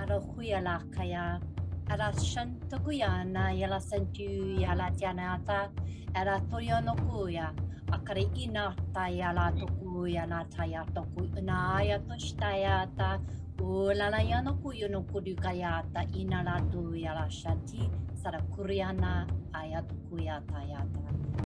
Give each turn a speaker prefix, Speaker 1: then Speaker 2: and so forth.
Speaker 1: huia la kaya. Ara shantakuiana yala sentu yala tianata. Ara toyono kuya. Akare inata yala toku yana taya toku inaya toshtayata. Ulala yano kuyo no kudukayata inala tu yala shanti. Sara kuriana ayat kuyata yata.